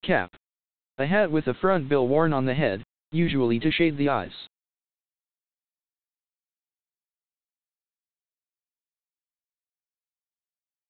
Cap. A hat with a front bill worn on the head, usually to shade the eyes.